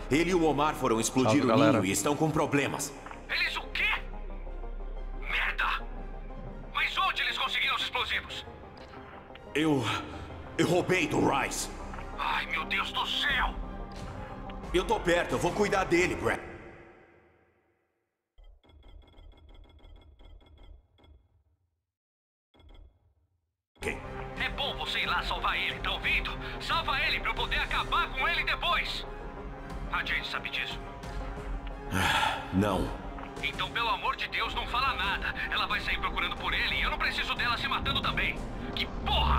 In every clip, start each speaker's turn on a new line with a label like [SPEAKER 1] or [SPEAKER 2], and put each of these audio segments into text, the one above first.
[SPEAKER 1] Ele e o Omar foram explodir o ninho e estão com problemas.
[SPEAKER 2] Eles o quê? Merda! Mas onde eles conseguiram os explosivos?
[SPEAKER 1] Eu roubei do Rice.
[SPEAKER 2] Ai, meu Deus do céu!
[SPEAKER 1] Eu tô perto, eu vou cuidar dele, Brad.
[SPEAKER 2] É bom você ir lá salvar ele, tá ouvindo? Salva ele pra eu poder acabar com ele depois! A Jade sabe disso?
[SPEAKER 1] Não.
[SPEAKER 2] Então, pelo amor de Deus, não fala nada. Ela vai sair procurando por ele e eu não preciso dela se matando também. Que porra!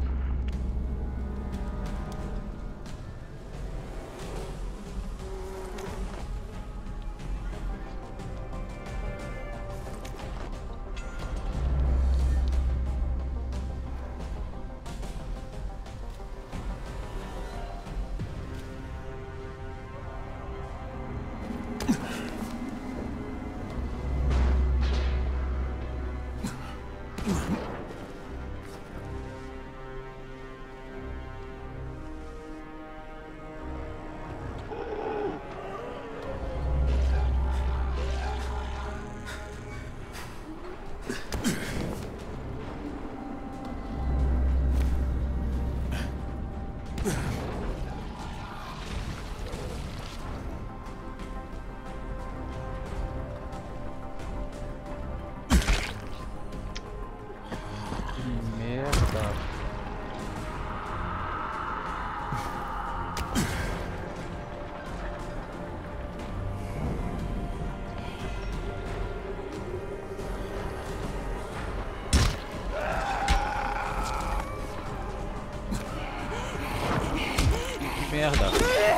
[SPEAKER 3] Merda.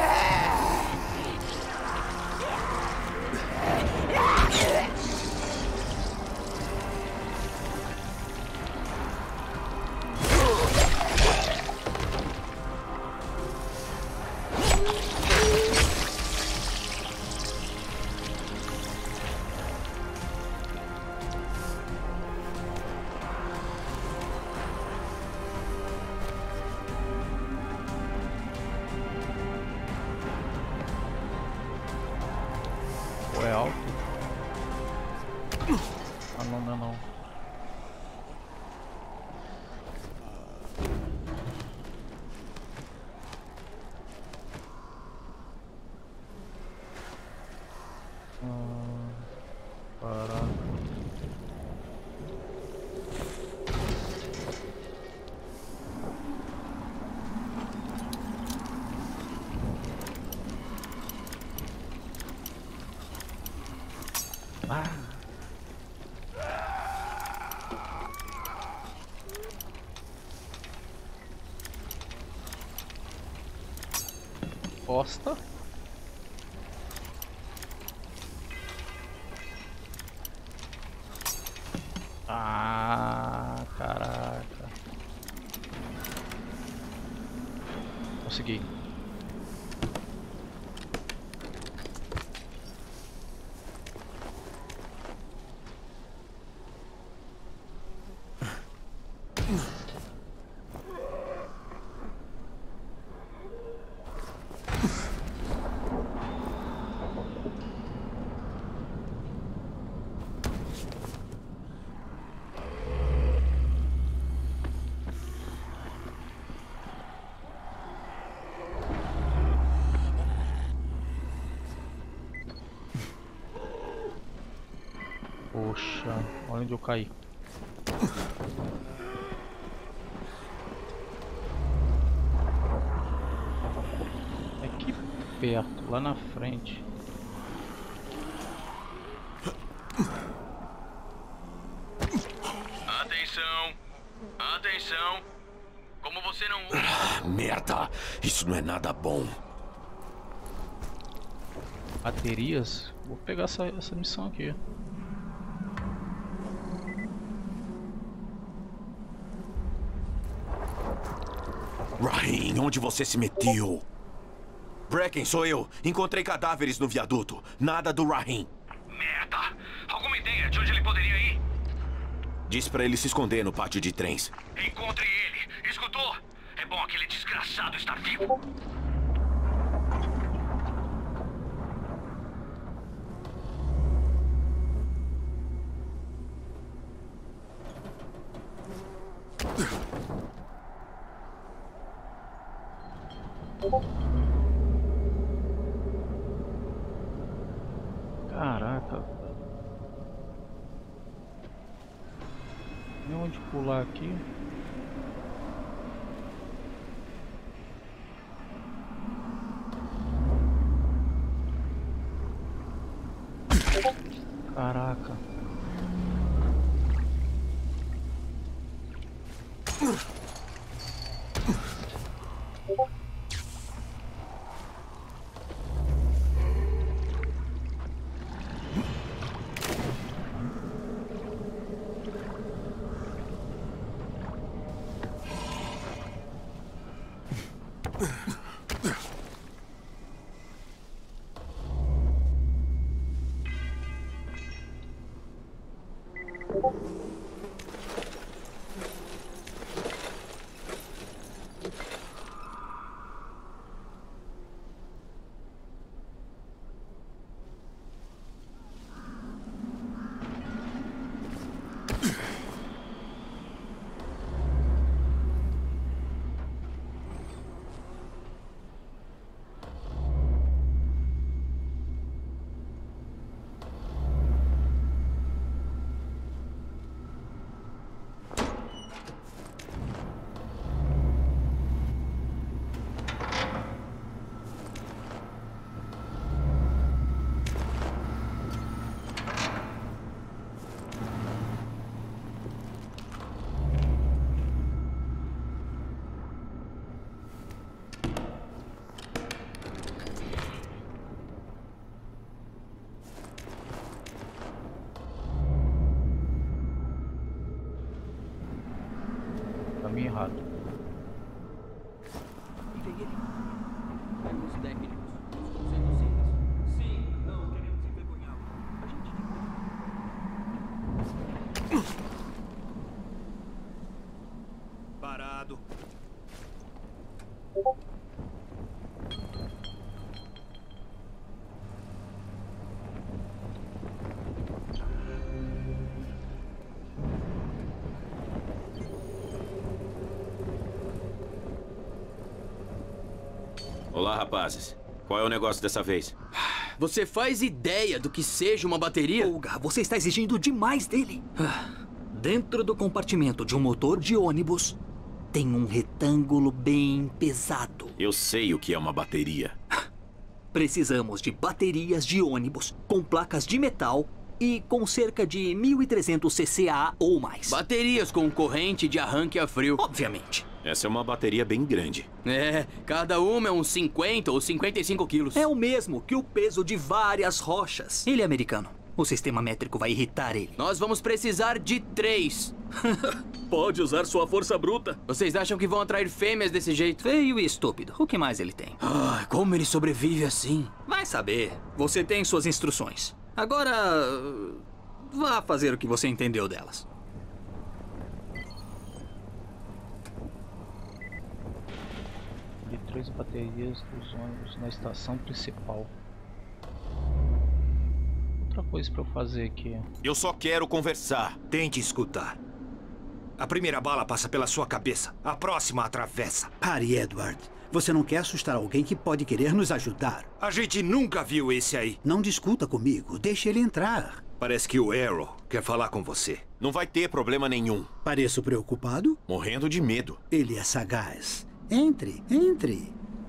[SPEAKER 3] É alto? Ah, não, não, não. Caraca. Bosta. Ah, caraca. Consegui. Poxa, olha onde eu caí. Aqui perto, lá na frente.
[SPEAKER 2] Atenção! Atenção! Como você não usa...
[SPEAKER 1] Merda! Isso não é nada bom.
[SPEAKER 3] Baterias? Vou pegar essa missão aqui.
[SPEAKER 1] Rahim, onde você se meteu? Bracken, sou eu. Encontrei cadáveres no viaduto. Nada do Rahim.
[SPEAKER 2] Merda! Alguma ideia de onde ele poderia ir?
[SPEAKER 1] Diz pra ele se esconder no pátio de trens.
[SPEAKER 2] Encontre ele! Escutou? É bom aquele desgraçado estar vivo.
[SPEAKER 3] Caraca. Tem onde pular aqui? Caraca. Caminho errado.
[SPEAKER 4] Os técnicos. Sim, não queremos envergonhá-lo.
[SPEAKER 1] Parado.
[SPEAKER 5] Olá, rapazes. Qual é o negócio dessa vez?
[SPEAKER 4] Você faz ideia do que seja uma bateria?
[SPEAKER 6] Olga, você está exigindo demais dele. Dentro do compartimento de um motor de ônibus, tem um retângulo bem pesado.
[SPEAKER 5] Eu sei o que é uma bateria.
[SPEAKER 6] Precisamos de baterias de ônibus com placas de metal e com cerca de 1.300 cca ou mais.
[SPEAKER 4] Baterias com corrente de arranque a frio.
[SPEAKER 6] Obviamente.
[SPEAKER 5] Essa é uma bateria bem grande.
[SPEAKER 4] É, cada uma é uns 50 ou 55 quilos.
[SPEAKER 6] É o mesmo que o peso de várias rochas. Ele é americano. O sistema métrico vai irritar ele.
[SPEAKER 4] Nós vamos precisar de 3.
[SPEAKER 6] Pode usar sua força bruta.
[SPEAKER 4] Vocês acham que vão atrair fêmeas desse jeito?
[SPEAKER 6] Feio e estúpido. O que mais ele tem?
[SPEAKER 4] Ai, como ele sobrevive assim?
[SPEAKER 6] Vai saber. Você tem suas instruções. Agora, vá fazer o que você entendeu delas.
[SPEAKER 3] De 3 baterias dos ônibus na estação principal. Outra coisa pra eu fazer aqui.
[SPEAKER 1] Eu só quero conversar.
[SPEAKER 7] Tente escutar. A primeira bala passa pela sua cabeça. A próxima atravessa.
[SPEAKER 8] Pare, Edward. Você não quer assustar alguém que pode querer nos ajudar.
[SPEAKER 7] A gente nunca viu esse aí.
[SPEAKER 8] Não discuta comigo. Deixe ele entrar.
[SPEAKER 7] Parece que o Arrow quer falar com você.
[SPEAKER 1] Não vai ter problema nenhum.
[SPEAKER 8] Pareço preocupado?
[SPEAKER 1] Morrendo de medo.
[SPEAKER 8] Ele é sagaz. Entre, entre.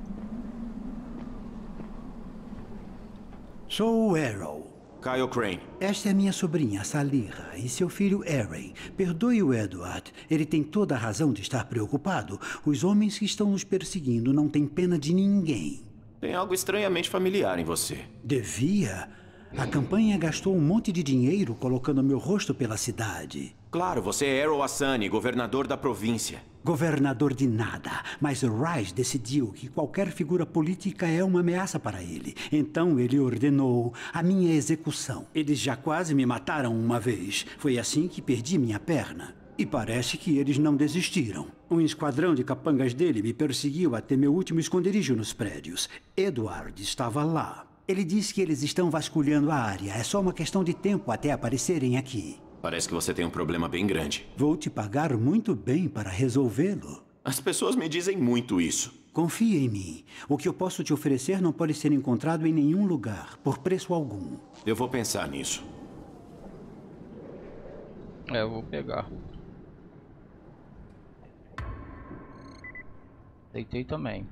[SPEAKER 8] Sou o Arrow.
[SPEAKER 1] Kyle Crane.
[SPEAKER 8] Esta é minha sobrinha, Salira, e seu filho, Array. Perdoe o Edward. Ele tem toda a razão de estar preocupado. Os homens que estão nos perseguindo não têm pena de ninguém.
[SPEAKER 5] Tem algo estranhamente familiar em você.
[SPEAKER 8] Devia. A campanha gastou um monte de dinheiro colocando meu rosto pela cidade.
[SPEAKER 5] Claro, você é Arrow Assani, governador da província.
[SPEAKER 8] Governador de nada, mas Raj decidiu que qualquer figura política é uma ameaça para ele. Então ele ordenou a minha execução. Eles já quase me mataram uma vez. Foi assim que perdi minha perna. E parece que eles não desistiram. Um esquadrão de capangas dele me perseguiu até meu último esconderijo nos prédios. Edward estava lá. Ele disse que eles estão vasculhando a área. É só uma questão de tempo até aparecerem aqui.
[SPEAKER 5] Parece que você tem um problema bem grande.
[SPEAKER 8] Vou te pagar muito bem para resolvê-lo.
[SPEAKER 5] As pessoas me dizem muito isso.
[SPEAKER 8] Confie em mim. O que eu posso te oferecer não pode ser encontrado em nenhum lugar, por preço algum.
[SPEAKER 5] Eu vou pensar nisso.
[SPEAKER 3] Eu vou pegar. Deitei também.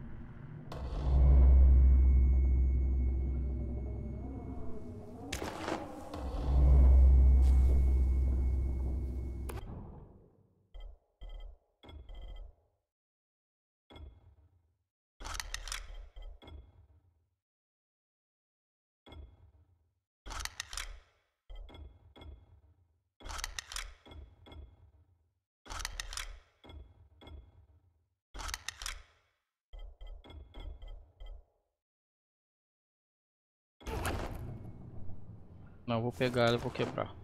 [SPEAKER 3] Não, eu vou pegar e vou quebrar.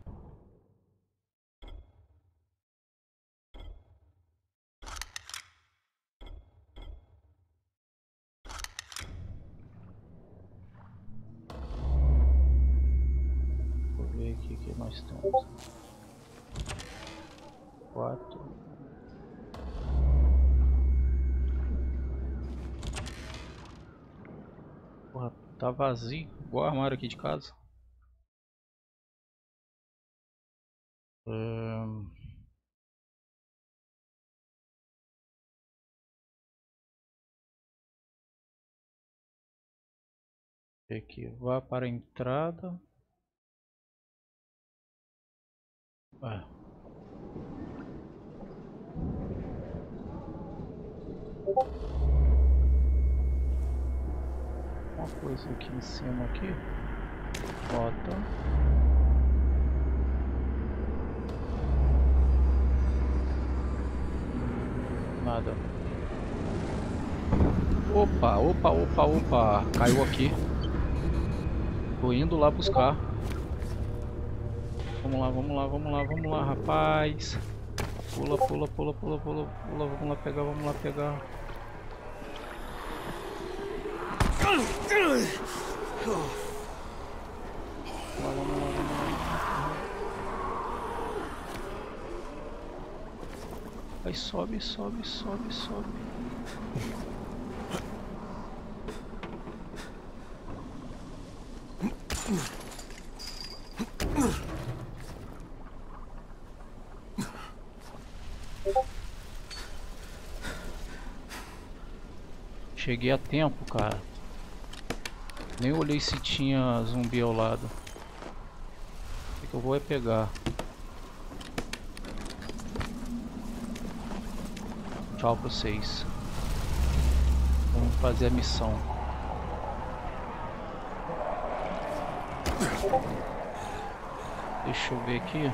[SPEAKER 3] Vou ver aqui que nós temos. 4. Porra, tá vazio, igual o armário aqui de casa. Aqui, vá para a entrada. Uma coisa aqui em cima aqui. Bota. Nada. Opa. Caiu aqui. Tô indo lá buscar. Vamos lá, rapaz. Pula. Vamos lá pegar. Vamos lá. Aí sobe. Cheguei a tempo, cara. Nem olhei se tinha zumbi ao lado. O que eu vou é pegar. Tchau pra vocês. Vamos fazer a missão. Deixa eu ver aqui.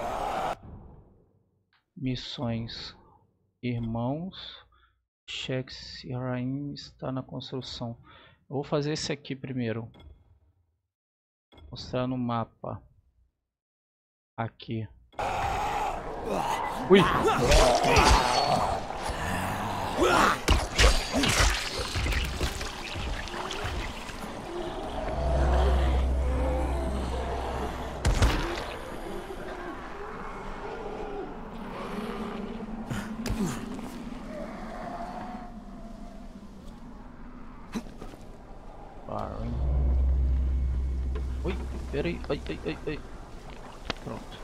[SPEAKER 3] Missões. Irmãos. Cheque se Rain está na construção. Eu vou fazer esse aqui primeiro. Mostrar no mapa. Aqui. Ui! Ui, peraí, ai. Pronto.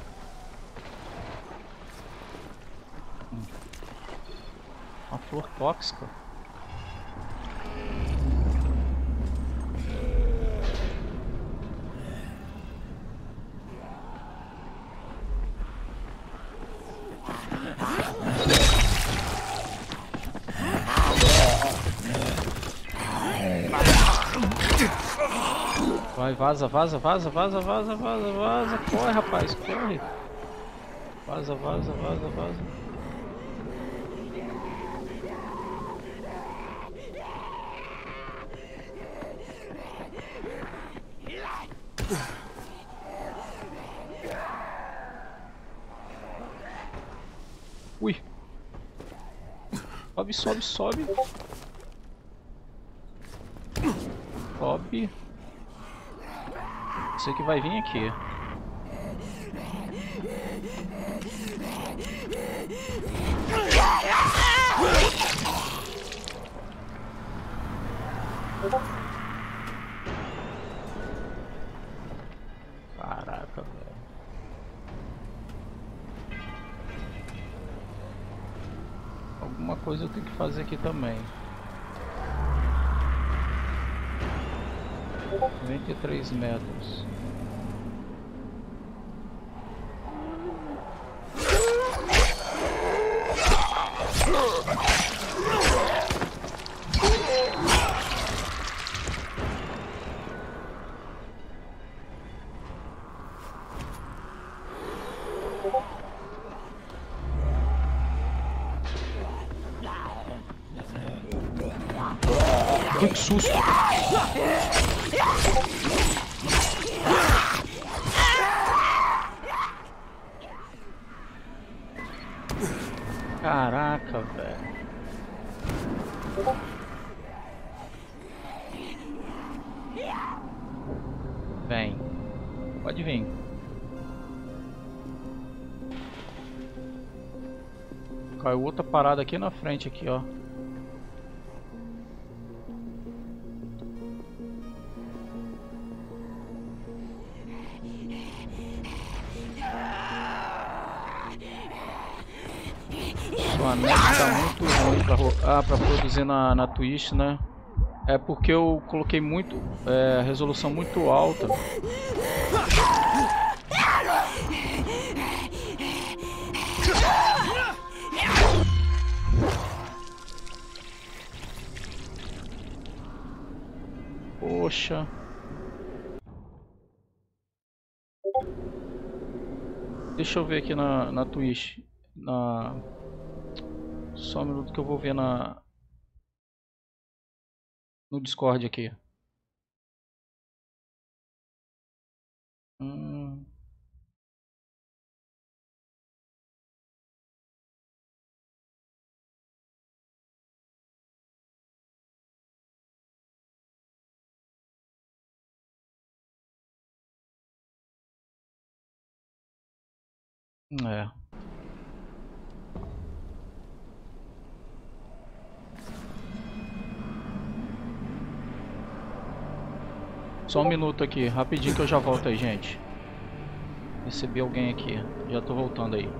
[SPEAKER 3] Uma flor tóxica. Vai, vaza. Corre, rapaz, corre. Vaza. Ui. Sobe. Sobe. Você que vai vir aqui. Caraca, velho. Alguma coisa eu tenho que fazer aqui também. 93 metros. Que susto! Caraca, velho. Vem. Pode vir. Caiu outra parada aqui na frente aqui, ó. A net tá muito ruim pra produzir na Twitch, né? É porque eu coloquei muito resolução muito alta. Poxa. Deixa eu ver aqui na Twitch. Só um minuto que eu vou ver no Discord aqui. É. Só um minuto aqui, rapidinho que eu já volto aí, gente. Recebi alguém aqui, já tô voltando aí.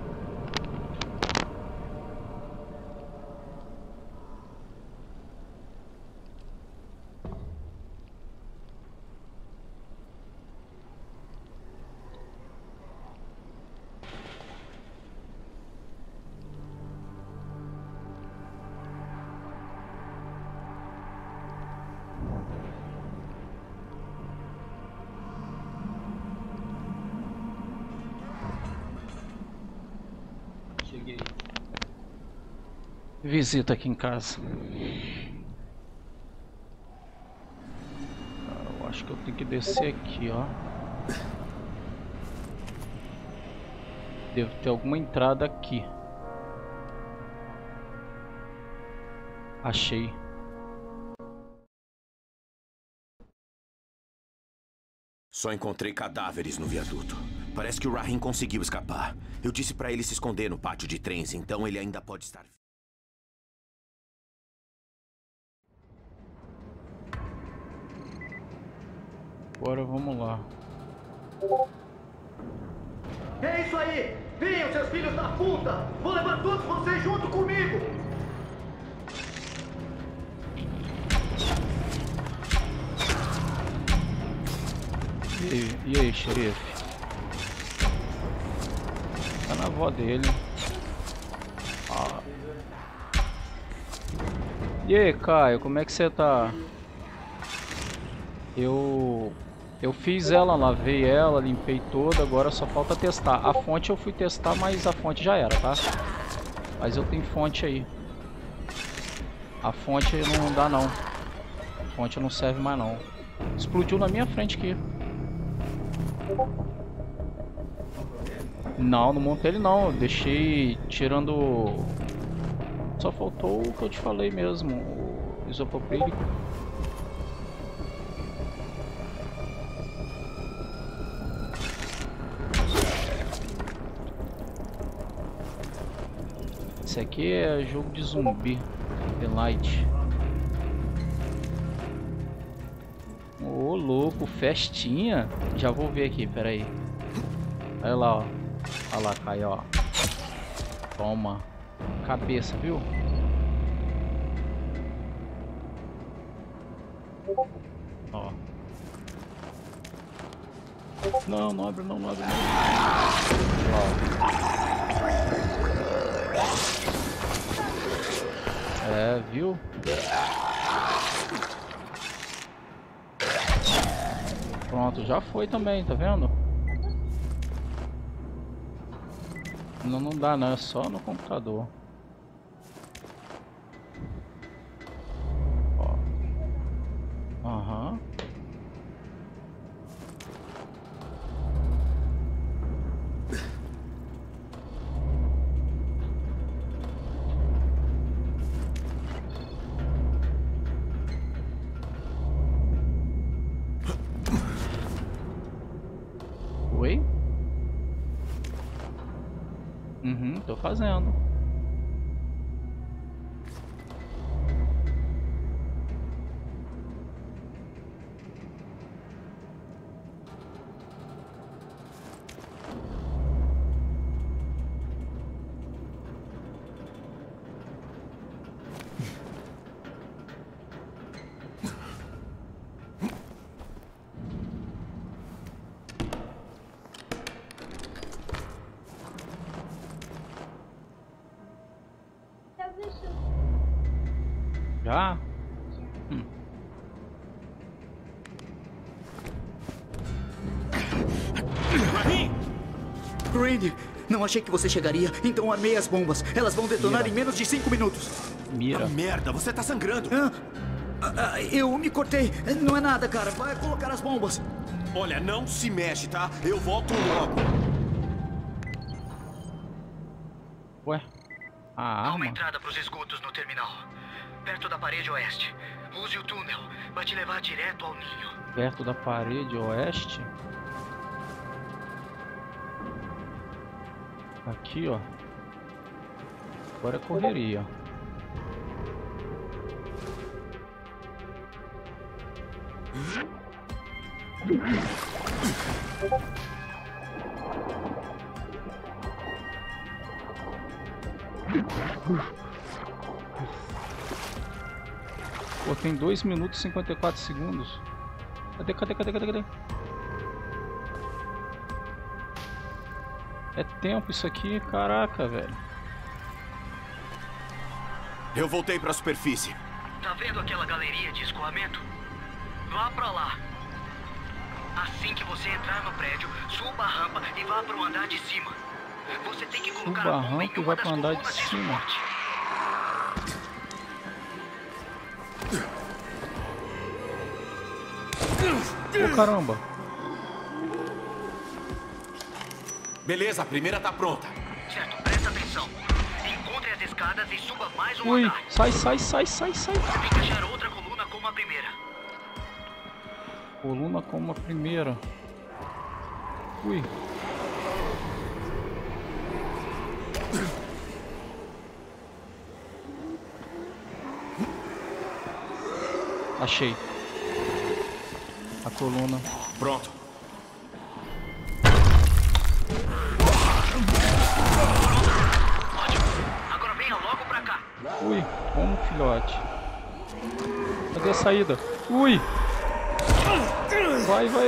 [SPEAKER 3] Visita aqui em casa. Eu acho que eu tenho que descer aqui, ó. Deve ter alguma entrada aqui. Achei.
[SPEAKER 1] Só encontrei cadáveres no viaduto. Parece que o Rahim conseguiu escapar. Eu disse pra ele se esconder no pátio de trens, então ele ainda pode estar...
[SPEAKER 3] Agora vamos lá.
[SPEAKER 9] É isso aí! Venham, seus filhos da puta! Vou levar todos vocês junto comigo!
[SPEAKER 3] E aí, xerife? Tá na avó dele. Ah. E aí, Caio, como é que você tá? Eu fiz ela, lavei ela, limpei toda, agora só falta testar. A fonte eu fui testar, mas a fonte já era, tá? Mas eu tenho fonte aí. A fonte não dá não. A fonte não serve mais não. Explodiu na minha frente aqui. Não montei ele não. Eu deixei tirando... Só faltou o que eu te falei mesmo. O isopropílico. Esse aqui é jogo de zumbi, The Light. Ô, louco, festinha. Já vou ver aqui, peraí. Olha lá, ó. Olha lá, cai, ó. Toma. Cabeça, viu? Ó. Não, não abre, não, não abre, não. Ó. É, viu? Pronto, já foi também, tá vendo? Não, não dá não, é só no computador. Ó. Aham. Oi? Uhum, tô fazendo. Já?
[SPEAKER 6] Randy, não achei que você chegaria, então armei as bombas. Elas vão detonar em menos de 5 minutos.
[SPEAKER 3] Mira.
[SPEAKER 1] Ah, merda, você tá sangrando.
[SPEAKER 6] Eu me cortei. Não é nada, cara. Vai colocar as bombas.
[SPEAKER 1] Olha, não se mexe, tá? Eu volto logo.
[SPEAKER 3] Ué? A
[SPEAKER 2] Há uma
[SPEAKER 3] arma?
[SPEAKER 2] entrada para os esgotos no terminal. Perto da parede oeste. Use o túnel. Vai te levar direto ao ninho.
[SPEAKER 3] Perto da parede oeste? Aqui, ó. Agora é correria. Pô, tem 2 minutos e 54 segundos. Cadê? É tempo isso aqui, caraca, velho.
[SPEAKER 1] Eu voltei pra superfície.
[SPEAKER 2] Tá vendo aquela galeria de escoamento? Vá pra lá. Assim que você entrar no prédio, suba a rampa e vá pro andar de cima. Você tem que colocar
[SPEAKER 3] Suba a
[SPEAKER 2] a bomba em
[SPEAKER 3] rampa e
[SPEAKER 2] uma
[SPEAKER 3] vai
[SPEAKER 2] das
[SPEAKER 3] pro andar de
[SPEAKER 2] colunas de
[SPEAKER 3] cima.
[SPEAKER 2] suporte.
[SPEAKER 3] Ô, caramba.
[SPEAKER 1] Beleza, a primeira tá pronta.
[SPEAKER 2] Certo, presta atenção. Encontre as escadas e suba mais um
[SPEAKER 3] Ui,
[SPEAKER 2] andar.
[SPEAKER 3] sai.
[SPEAKER 2] Você tem que achar outra coluna como a primeira.
[SPEAKER 3] Coluna como a primeira. Ui. Achei. A coluna.
[SPEAKER 1] Pronto.
[SPEAKER 2] Ótimo. Agora venha logo pra cá.
[SPEAKER 3] Ui, como filhote. Cadê a saída? Ui! Vai.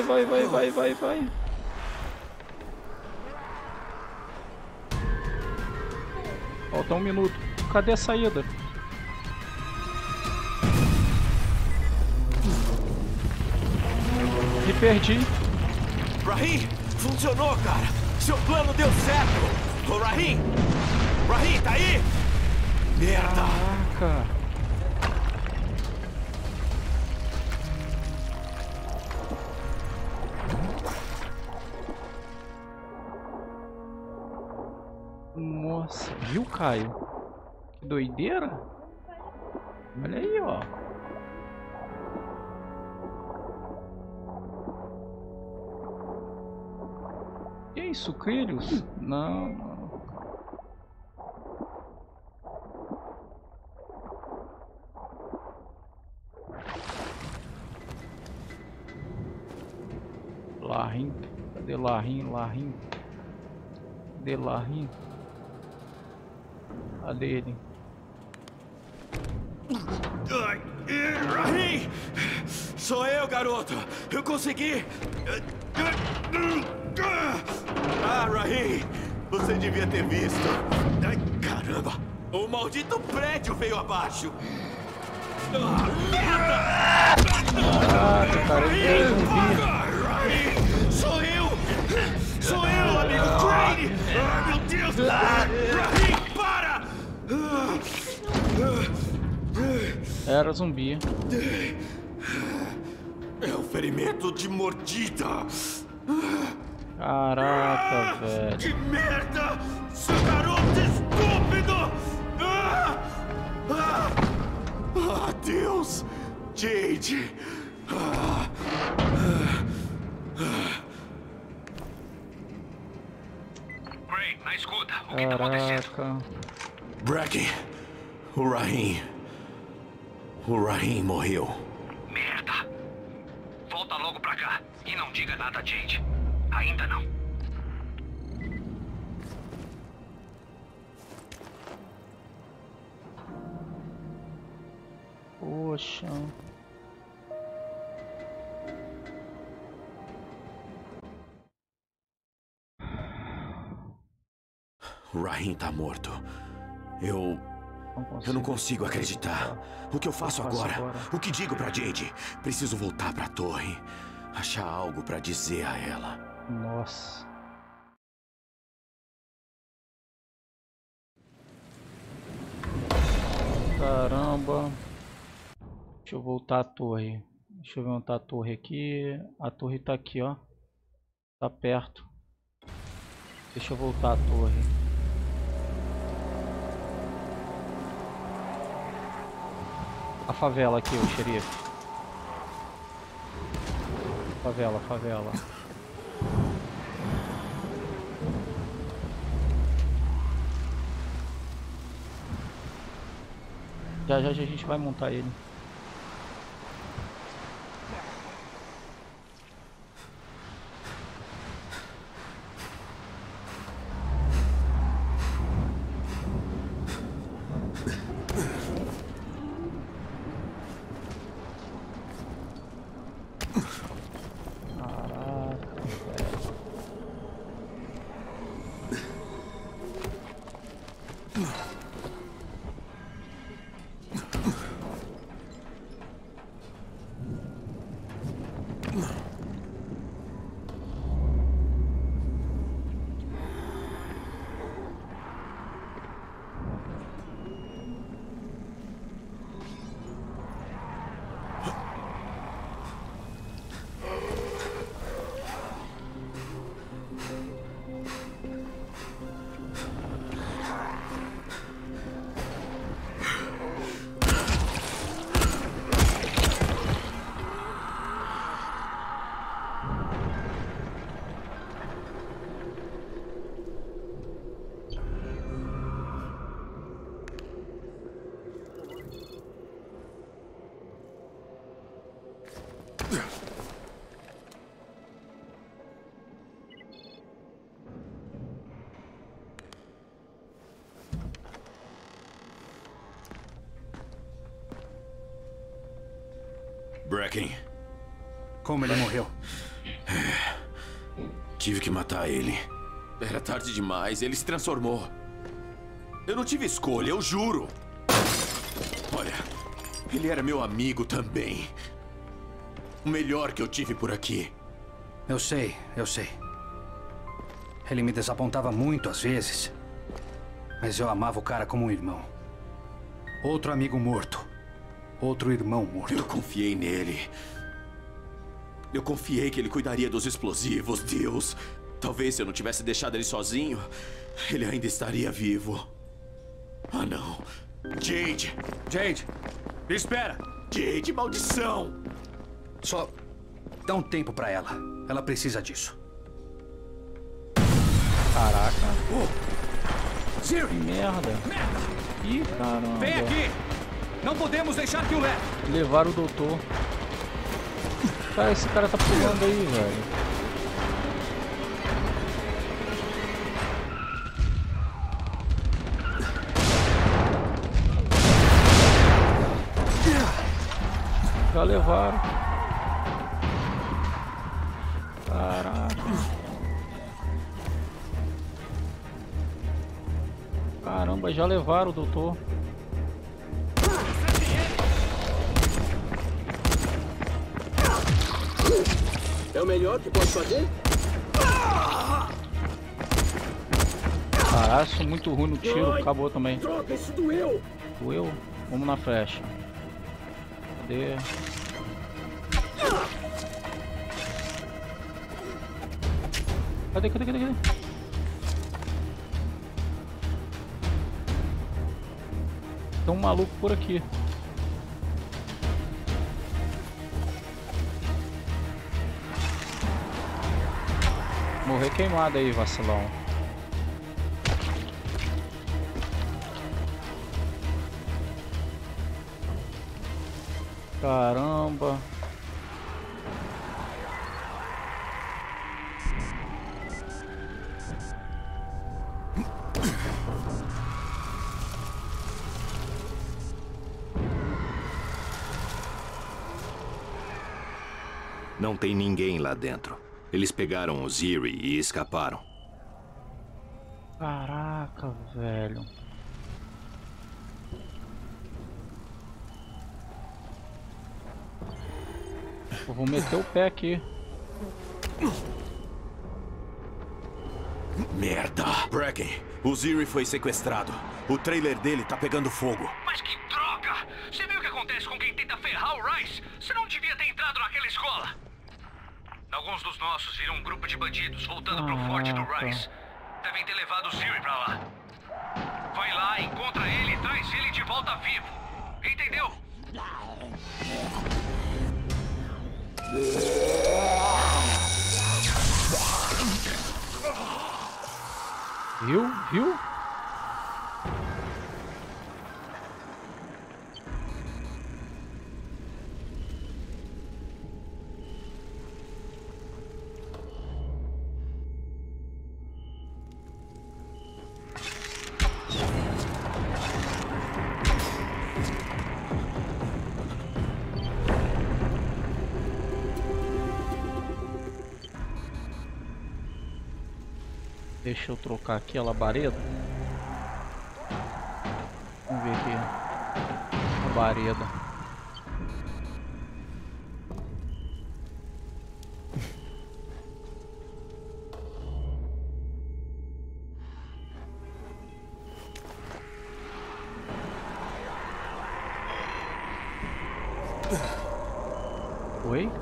[SPEAKER 3] Falta 1 minuto. Cadê a saída? Me perdi.
[SPEAKER 1] Rahim, funcionou, cara. Seu plano deu certo. Ô, Rahim! Rahim, tá aí? Merda!
[SPEAKER 3] Caraca. Nossa, viu, Caio? Que doideira. Olha aí, ó. Que isso, sucrilhos? Não. Larrin. Cadê Larrin? Larrin. Cadê Larrin? Cadê ele?
[SPEAKER 1] Rahim! Sou eu, garoto! Eu consegui! Ah, Rahim! Você devia ter visto! Ai, caramba! O maldito prédio veio abaixo! Ah, merda!
[SPEAKER 3] Caraca, cara, ele é zumbi!
[SPEAKER 1] Rahim! Sou eu! Sou eu, amigo Crane! Ah, meu Deus! Rahim, para!
[SPEAKER 3] Era zumbi.
[SPEAKER 1] É um ferimento de mordida!
[SPEAKER 3] Caraca, velho.
[SPEAKER 1] Que merda! Seu garoto estúpido! Deus! Jade!
[SPEAKER 2] Gray, na escuta. O que tá acontecendo?
[SPEAKER 3] Caraca.
[SPEAKER 1] Bracken! O Rahim! O Rahim morreu.
[SPEAKER 2] Merda. Volta logo pra cá. E não diga nada a Jade. Ainda não.
[SPEAKER 3] Poxa.
[SPEAKER 1] O Rahim tá morto. Eu não consigo acreditar. O que eu faço agora? O que digo pra Jade? Preciso voltar pra torre. Achar algo pra dizer a ela.
[SPEAKER 3] Nossa. Caramba. Deixa eu voltar à torre. Deixa eu ver onde tá a torre aqui. A torre tá aqui, ó. Tá perto. Deixa eu voltar à torre. A favela aqui, o xerife. Favela, favela. Já a gente vai montar ele.
[SPEAKER 1] Bracken.
[SPEAKER 7] Como ele morreu?
[SPEAKER 1] Tive que matar ele. Era tarde demais, ele se transformou. Eu não tive escolha, eu juro. Olha, ele era meu amigo também. O melhor que eu tive por aqui.
[SPEAKER 7] Eu sei, eu sei. Ele me desapontava muito às vezes. Mas eu amava o cara como um irmão. Outro amigo morto. Outro irmão morto.
[SPEAKER 1] Eu confiei nele. Eu confiei que ele cuidaria dos explosivos, Deus. Talvez se eu não tivesse deixado ele sozinho, ele ainda estaria vivo. Ah, não. Jade!
[SPEAKER 7] Jade! Espera!
[SPEAKER 1] Jade, maldição!
[SPEAKER 7] Só dá um tempo pra ela. Ela precisa disso.
[SPEAKER 3] Caraca.
[SPEAKER 7] Zero!
[SPEAKER 3] Que merda. Ih, caramba.
[SPEAKER 7] Vem aqui! Não podemos deixar que o leve!
[SPEAKER 3] Levaram o doutor. Cara, esse cara tá pulando aí, velho. já levaram. Caraca. Caramba, já levaram o doutor.
[SPEAKER 10] É o melhor que posso fazer?
[SPEAKER 3] Caralho, sou muito ruim no tiro. Acabou também.
[SPEAKER 10] Droga, isso doeu!
[SPEAKER 3] Doeu? Vamos na flecha. Cadê? Cadê? Tem um maluco por aqui. Morrer queimado aí, vacilão. Caramba.
[SPEAKER 11] Não tem ninguém lá dentro. Eles pegaram o Ziri e escaparam.
[SPEAKER 3] Caraca, velho. Eu vou meter o pé aqui.
[SPEAKER 5] Merda! Bracken, o Ziri foi sequestrado. O trailer dele tá pegando fogo.
[SPEAKER 2] Mas que droga! Você viu o que acontece com quem tenta ferrar o Rice? Você não devia ter entrado naquela escola. Alguns dos nossos viram um grupo de bandidos voltando pro forte do Rice. Devem ter levado o Ziri pra lá. Vai lá, encontra ele e traz ele de volta vivo. Entendeu?
[SPEAKER 3] Viu? Deixa eu trocar aqui a labareda. Vamos ver aqui. Labareda. Oi?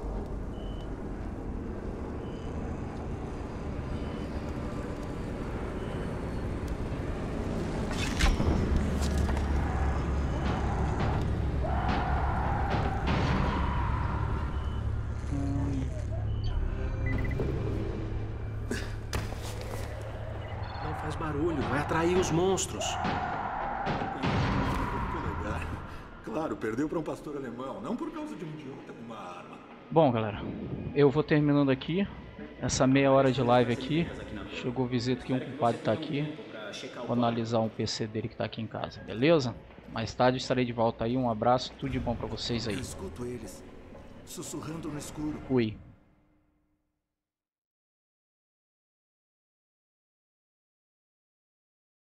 [SPEAKER 10] Barulho, vai atrair os monstros.
[SPEAKER 1] Claro, perdeu para um pastor alemão, não por causa de um idiota com uma arma.
[SPEAKER 3] Bom, galera, eu vou terminando aqui essa meia hora de live aqui. Chegou visita que um compadre tá aqui. Vou analisar um PC dele que tá aqui em casa, beleza? Mais tarde estarei de volta aí. Um abraço, tudo de bom pra vocês aí.
[SPEAKER 1] Eu escuto eles sussurrando no escuro.
[SPEAKER 3] Fui.